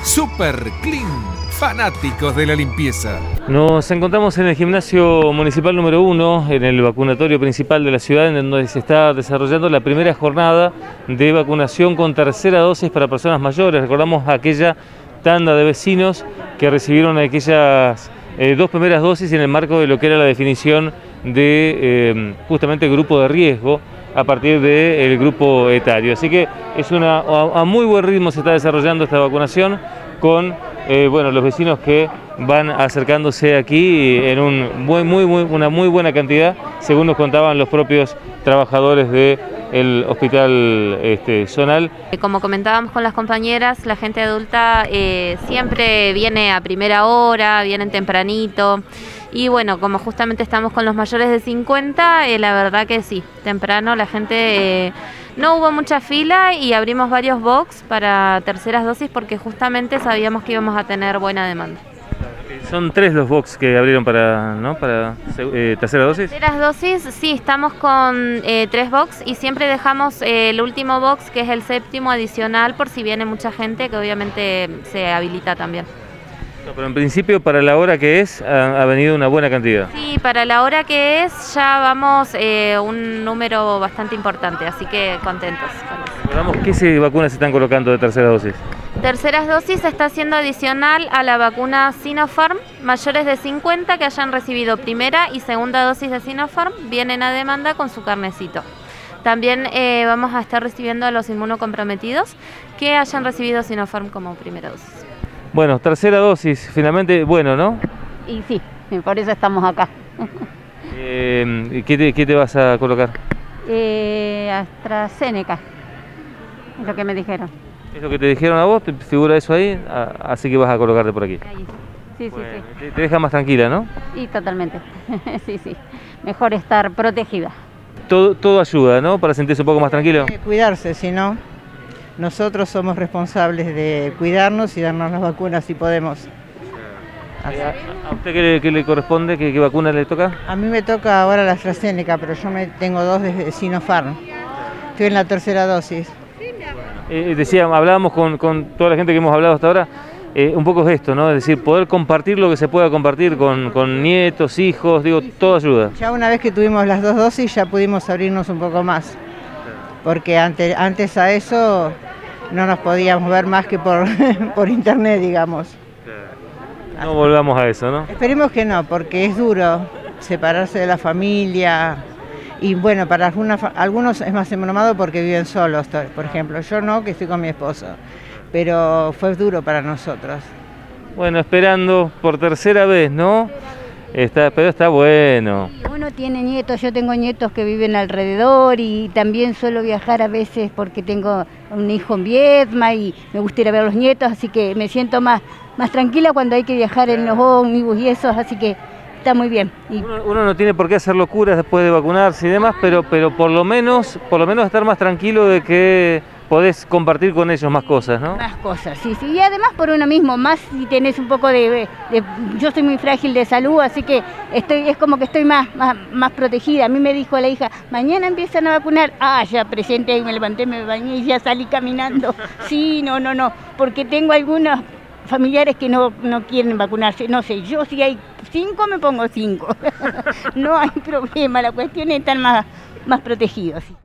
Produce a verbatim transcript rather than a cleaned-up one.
Super Clean, fanáticos de la limpieza. Nos encontramos en el gimnasio municipal número uno, en el vacunatorio principal de la ciudad, en donde se está desarrollando la primera jornada de vacunación con tercera dosis para personas mayores. Recordamos aquella tanda de vecinos que recibieron aquellas eh, dos primeras dosis en el marco de lo que era la definición de eh, justamente grupo de riesgo a partir del grupo etario. Así que es una, a, a muy buen ritmo se está desarrollando esta vacunación con eh, bueno, los vecinos que van acercándose aquí en un muy, muy, muy, una muy buena cantidad, según nos contaban los propios trabajadores del hospital este, zonal. Como comentábamos con las compañeras, la gente adulta eh, siempre viene a primera hora, vienen tempranito. Y bueno, como justamente estamos con los mayores de cincuenta, eh, la verdad que sí, temprano la gente, eh, no hubo mucha fila y abrimos varios box para terceras dosis porque justamente sabíamos que íbamos a tener buena demanda. Son tres los box que abrieron para, ¿no? para eh, tercera dosis. Terceras dosis, sí, estamos con eh, tres box y siempre dejamos eh, el último box, que es el séptimo adicional, por si viene mucha gente, que obviamente se habilita también. No, pero en principio para la hora que es ha, ha venido una buena cantidad. Sí, para la hora que es ya vamos eh, un número bastante importante, así que contentos con eso. Recordamos, ¿qué se, vacunas se están colocando de tercera dosis? Terceras dosis se está haciendo adicional a la vacuna Sinopharm. Mayores de cincuenta que hayan recibido primera y segunda dosis de Sinopharm vienen a demanda con su carnecito. También eh, vamos a estar recibiendo a los inmunocomprometidos que hayan recibido Sinopharm como primera dosis. Bueno, tercera dosis, finalmente, bueno, ¿no? Y sí, por eso estamos acá. Eh, ¿qué, te, ¿Qué te vas a colocar? Eh, AstraZeneca, es lo que me dijeron. ¿Es lo que te dijeron a vos? ¿Te figura eso ahí? Ah, así que vas a colocarte por aquí. Ahí. Sí, bueno, sí, sí. Te, te deja más tranquila, ¿no? Y totalmente, sí, sí. Mejor estar protegida. Todo, todo ayuda, ¿no? Para sentirse un poco más tranquilo. Hay que cuidarse, si no, nosotros somos responsables de cuidarnos y darnos las vacunas si podemos. ¿A, a usted qué le, qué le corresponde? ¿Qué, ¿Qué vacuna le toca? A mí me toca ahora la AstraZeneca, pero yo me tengo dos de Sinopharm. Estoy en la tercera dosis. Eh, decía, hablábamos con, con toda la gente que hemos hablado hasta ahora, eh, un poco es esto, ¿no? Es decir, poder compartir lo que se pueda compartir con, con nietos, hijos, digo, todo ayuda. Ya una vez que tuvimos las dos dosis ya pudimos abrirnos un poco más, porque ante, antes a eso no nos podíamos ver más que por, por internet, digamos. No volvamos a eso, ¿no? Esperemos que no, porque es duro separarse de la familia. Y bueno, para alguna, algunos es más embromado porque viven solos, por ejemplo. Yo no, que estoy con mi esposo. Pero fue duro para nosotros. Bueno, esperando por tercera vez, ¿no? Está, pero está bueno. Uno tiene nietos, yo tengo nietos que viven alrededor y también suelo viajar a veces porque tengo un hijo en Viedma y me gusta ir a ver a los nietos, así que me siento más, más tranquila cuando hay que viajar en los ómnibus y eso, así que está muy bien. Y uno, uno no tiene por qué hacer locuras después de vacunarse y demás, pero, pero por lo menos, por lo menos estar más tranquilo de que podés compartir con ellos más cosas, ¿no? Más cosas, sí, sí. Y además por uno mismo, más si tenés un poco de, de... Yo soy muy frágil de salud, así que estoy, es como que estoy más, más, más protegida. A mí me dijo la hija, mañana empiezan a vacunar. Ah, ya presente, y me levanté, me bañé y ya salí caminando. Sí, no, no, no, porque tengo algunos familiares que no, no quieren vacunarse. No sé, yo si hay cinco me pongo cinco. No hay problema, la cuestión es estar más, más protegidos.